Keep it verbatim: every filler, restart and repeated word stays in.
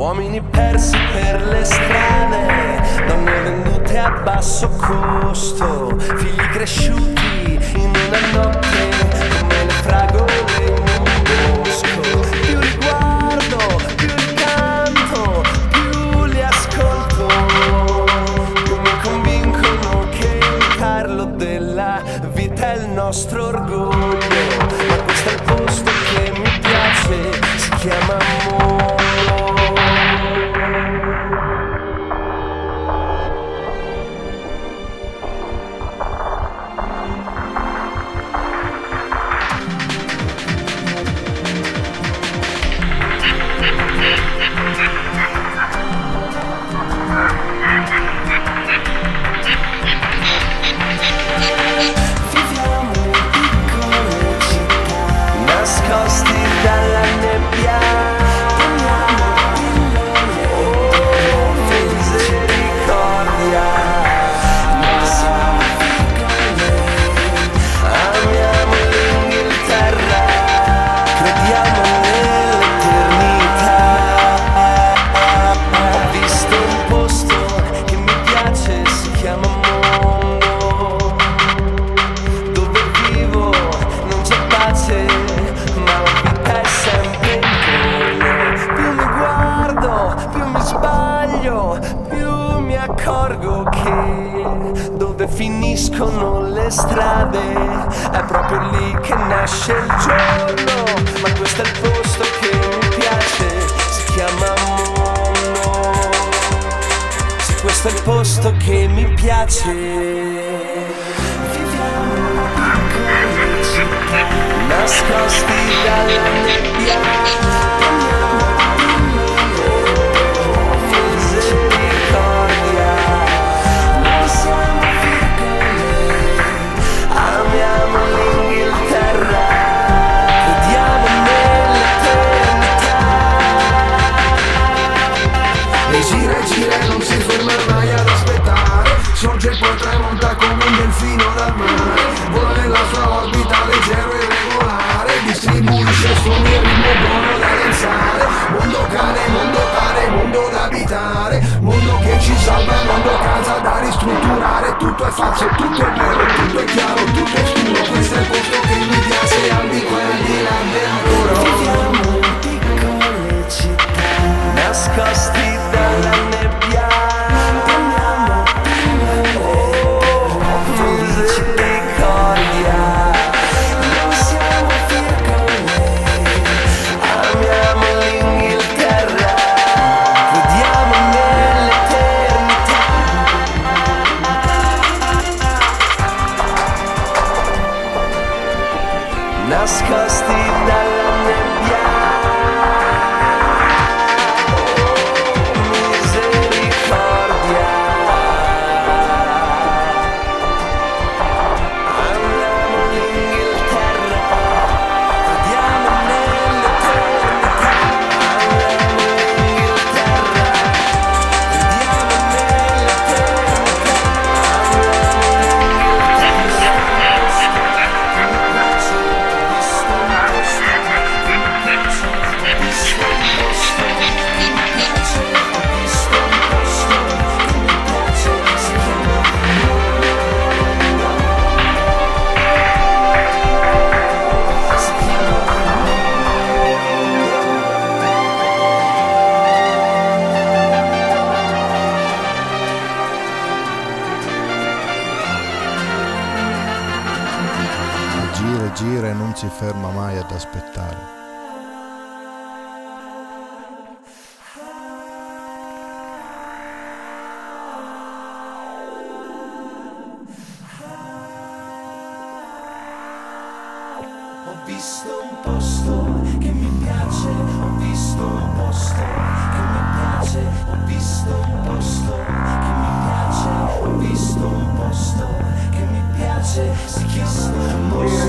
Uomini persi per le strade, donne vendute a basso costo, figli cresciuti in una notte come le fragole in un bosco. Più li guardo, più li canto, più li ascolto, più mi convincono che il tarlo della vita è il nostro orgoglio. Ma questo è il posto che mi piace, si chiama amore. Nascosti dalla nebbia, oh, misericordia. Amiamo l'Inghilterra, crediamo nell'eternità. Ho visto un posto che mi piace, si chiama mondo, dove vivo non c'è pace, ma la vita è sempre intorno. Più mi guardo, più mi sbaglio, più mi accorgo che dove finiscono le strade è proprio lì che nasce il giorno. Ma questo è il posto che mi piace, si chiama mondo. Se questo è il posto che mi piace. Viviamo in piccole città, nascosti dalla nebbia, oh, misericordia. Noi siamo piccole, amiamo l'Inghilterra, crediamo nell'eternità. E gira e gira e non si ferma mai ad aspettare, sorge e poi tramonta come un delfino dal mare, vola nella sua orbita leggero e regolare, distribuisce suoni e ritmo buono da danzare. Mondo cane, mondo pane, mondo da abitare, mondo che ci salva, mondo casa da ristrutturare. Tutto è falso, tutto è vero, tutto è chiaro, tutto è scuro. Questo è il posto che mi piace, al di qua e al di là dell'ancora. Viviamo in piccole città, nascosti dalla nebbia, oh, misericordia. Noi siamo piccole, amiamo l'Inghilterra, crediamo nell'eternità. Nascosti dalla nebbia, oh, misericordia. Amiamo l'Inghilterra, crediamo nell'eternità. Amiamo l'Inghilterra, crediamo nell'eternità. Gira e gira e non si ferma mai ad aspettare. Ho visto un posto che mi piace, ho visto un posto che mi piace, ho visto un posto che mi piace, ho visto un posto che mi piace, si chiama amore.